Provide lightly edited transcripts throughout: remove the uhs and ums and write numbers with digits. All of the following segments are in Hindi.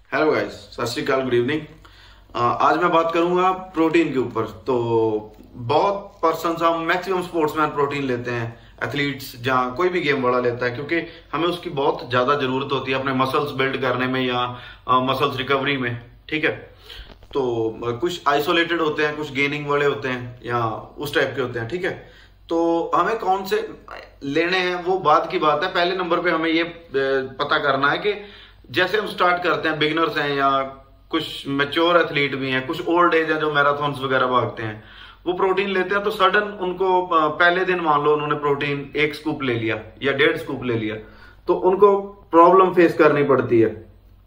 हेलो गाइस, सत श्री अकाल, गुड इवनिंग। आज मैं बात करूंगा प्रोटीन के ऊपर। तो बहुत पर्सन, हम मैक्सिमम स्पोर्ट्समैन प्रोटीन लेते हैं, एथलीट्स जहाँ कोई भी गेम वाला लेता है, क्योंकि हमें उसकी बहुत ज्यादा जरूरत होती है अपने मसल्स बिल्ड करने में या मसल्स रिकवरी में। ठीक है, तो कुछ आइसोलेटेड होते हैं, कुछ गेनिंग वाले होते हैं या उस टाइप के होते हैं। ठीक है, तो हमें कौन से लेने हैं वो बाद की बात है। पहले नंबर पे हमें ये पता करना है कि जैसे हम स्टार्ट करते हैं, बिगिनर्स हैं या कुछ मैच्योर एथलीट भी हैं, कुछ ओल्ड एज है जो मैराथन्स वगैरह भागते हैं, वो प्रोटीन लेते हैं। तो सडन उनको पहले दिन मान लो उन्होंने प्रोटीन 1 स्कूप ले लिया या 1.5 स्कूप ले लिया, तो उनको प्रॉब्लम फेस करनी पड़ती है।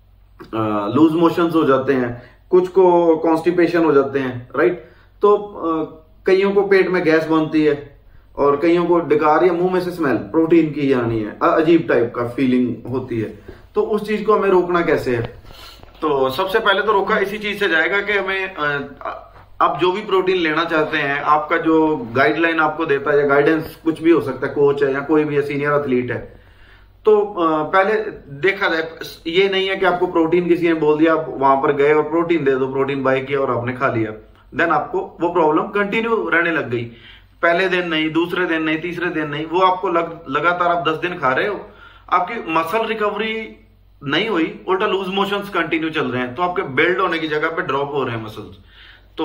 लूज मोशंस हो जाते हैं, कुछ को कॉन्स्टिपेशन हो जाते हैं, राइट। तो कईयों को पेट में गैस बनती है और कईयों को डकार या मुंह में से स्मेल प्रोटीन की आनी है, अजीब टाइप का फीलिंग होती है। तो उस चीज को हमें रोकना कैसे है? तो सबसे पहले तो रोका इसी चीज से जाएगा कि हमें आप जो भी प्रोटीन लेना चाहते हैं, आपका जो गाइडलाइन आपको देता है या गाइडेंस कुछ भी हो सकता है, कोच है या कोई भी सीनियर एथलीट है, तो पहले देखा जाए। ये नहीं है कि आपको प्रोटीन किसी ने बोल दिया, आप वहां पर गए और प्रोटीन दे दो, प्रोटीन बाय किया और आपने खा लिया, देन आपको वो प्रॉब्लम कंटिन्यू रहने लग गई। पहले दिन नहीं, दूसरे दिन नहीं, तीसरे दिन नहीं, वो आपको लगातार आप 10 दिन खा रहे हो, आपकी मसल रिकवरी नहीं हुई, उल्टा लूज मोशंस कंटिन्यू चल रहे हैं, तो आपके बिल्ड होने की जगह पे ड्रॉप हो रहे हैं मसल्स। तो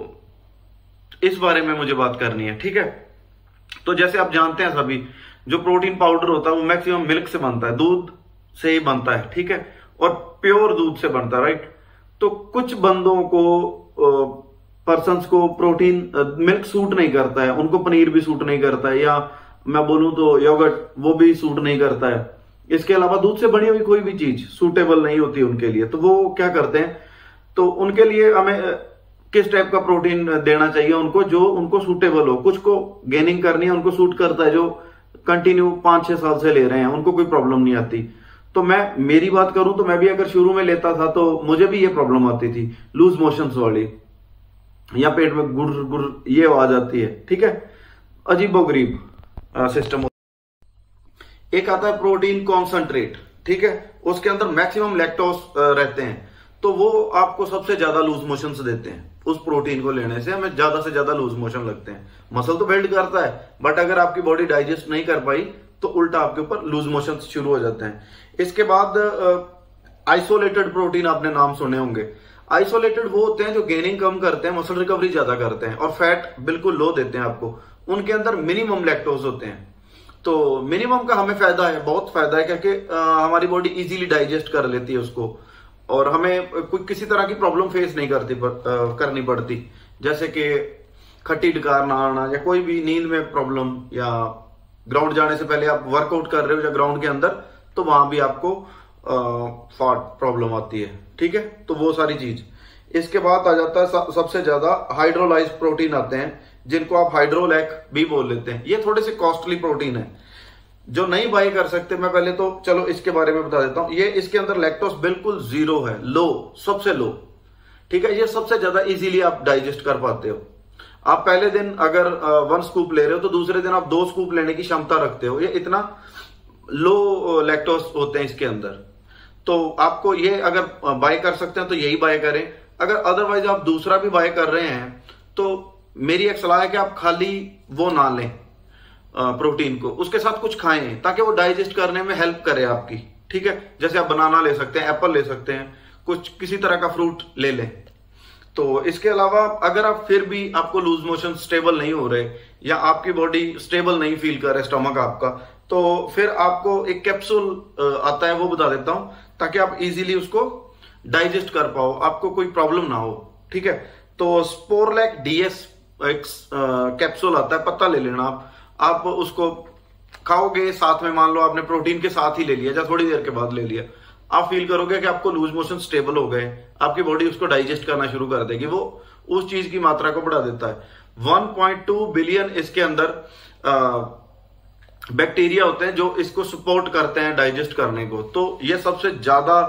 इस बारे में मुझे बात करनी है। ठीक है, तो जैसे आप जानते हैं सभी, जो प्रोटीन पाउडर होता है वो मैक्सिमम मिल्क से बनता है, दूध से ही बनता है। ठीक है, और प्योर दूध से बनता है, राइट। तो कुछ बंदों को, पर्सन्स को प्रोटीन मिल्क सूट नहीं करता है, उनको पनीर भी सूट नहीं करता है, या मैं बोलूं तो योगर्ट वो भी सूट नहीं करता है। इसके अलावा दूध से बनी हुई कोई भी चीज सूटेबल नहीं होती उनके लिए। तो वो क्या करते हैं, तो उनके लिए हमें किस टाइप का प्रोटीन देना चाहिए उनको, जो उनको सूटेबल हो। कुछ को गेनिंग करनी है, उनको सूट करता है, जो कंटिन्यू 5-6 साल से ले रहे हैं, उनको कोई प्रॉब्लम नहीं आती। तो मैं मेरी बात करूं तो मैं भी अगर शुरू में लेता था तो मुझे भी ये प्रॉब्लम आती थी, लूज मोशंस वाली, या पेट में गुर गुर ये आ जाती है। ठीक है, अजीबोगरीब सिस्टम। एक आता है प्रोटीन कॉन्सेंट्रेट, ठीक है, उसके अंदर मैक्सिमम लैक्टोज रहते हैं, तो वो आपको सबसे ज्यादा लूज मोशंस देते हैं। उस प्रोटीन को लेने से हमें ज्यादा से ज्यादा लूज मोशन लगते हैं। मसल तो बिल्ड करता है, बट अगर आपकी बॉडी डाइजेस्ट नहीं कर पाई तो उल्टा आपके ऊपर लूज मोशंस शुरू हो जाते हैं। इसके बाद आइसोलेटेड प्रोटीन, आपने नाम सुने होंगे। आइसोलेटेड वो होते हैं जो गेनिंग कम करते हैं, मसल रिकवरी ज्यादा करते हैं और फैट बिल्कुल लो देते हैं आपको। उनके अंदर मिनिमम लैक्टोज होते हैं। तो मिनिमम का हमें फायदा है, बहुत फायदा है, क्योंकि हमारी बॉडी इजीली डाइजेस्ट कर लेती है उसको, और हमें कोई किसी तरह की प्रॉब्लम फेस नहीं करनी पड़ती, जैसे कि खट्टी डकार ना आना या कोई भी नींद में प्रॉब्लम, या ग्राउंड जाने से पहले आप वर्कआउट कर रहे हो या ग्राउंड के अंदर, तो वहां भी आपको फैट प्रॉब्लम आती है। ठीक है, तो वो सारी चीज। इसके बाद आ जाता है सबसे ज्यादा हाइड्रोलाइज्ड प्रोटीन आते हैं, जिनको आप हाइड्रोलैक भी बोल लेते हैं। ये थोड़े से कॉस्टली प्रोटीन है, जो नहीं बाई कर सकते। मैं पहले तो चलो इसके बारे में बता देता हूं। ये इसके अंदर लैक्टोज बिल्कुल 0 है, लो, सबसे लो। ठीक है, ये सबसे ज्यादा इजीली आप डाइजेस्ट कर पाते हो। आप पहले दिन अगर 1 स्कूप ले रहे हो तो दूसरे दिन आप 2 स्कूप लेने की क्षमता रखते हो। ये इतना लो लैक्टोज होते हैं इसके अंदर। तो आपको ये अगर बाय कर सकते हैं तो यही बाय करें। अगर अदरवाइज आप दूसरा भी बाय कर रहे हैं तो मेरी एक सलाह है कि आप खाली वो ना लें प्रोटीन को, उसके साथ कुछ खाएं ताकि वो डाइजेस्ट करने में हेल्प करे आपकी। ठीक है, जैसे आप बनाना ले सकते हैं, एप्पल ले सकते हैं, कुछ किसी तरह का फ्रूट ले लें। तो इसके अलावा अगर आप फिर भी आपको लूज मोशन स्टेबल नहीं हो रहे या आपकी बॉडी स्टेबल नहीं फील कर रहे, स्टमक आपका, तो फिर आपको एक कैप्सूल आता है, वो बता देता हूं, ताकि आप इजीली उसको डाइजेस्ट कर पाओ, आपको कोई प्रॉब्लम ना हो। ठीक है, तो स्पोरलैक डीएस एक कैप्सूल आता है, पत्ता ले लेना आप उसको खाओगे, साथ में मान लो आपने प्रोटीन के साथ ही ले लिया या थोड़ी देर के बाद ले लिया, आप फील करोगे कि आपको लूज मोशन स्टेबल हो गए, आपकी बॉडी उसको डाइजेस्ट करना शुरू कर देगी, वो उस चीज की मात्रा को बढ़ा देता है। 1.2 बिलियन इसके अंदर बैक्टीरिया होते हैं जो इसको सपोर्ट करते हैं डाइजेस्ट करने को। तो ये सबसे ज्यादा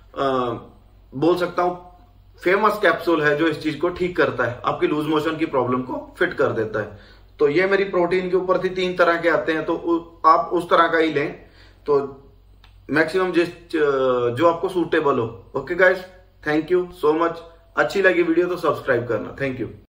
बोल सकता हूं फेमस कैप्सूल है जो इस चीज को ठीक करता है, आपकी लूज मोशन की प्रॉब्लम को फिट कर देता है। तो ये मेरी प्रोटीन के ऊपर थी, 3 तरह के आते हैं, तो आप उस तरह का ही लें। तो मैक्सिमम जो आपको सूटेबल हो। Okay guys, thank you so much. अच्छी लगी वीडियो तो सब्सक्राइब करना। Thank you.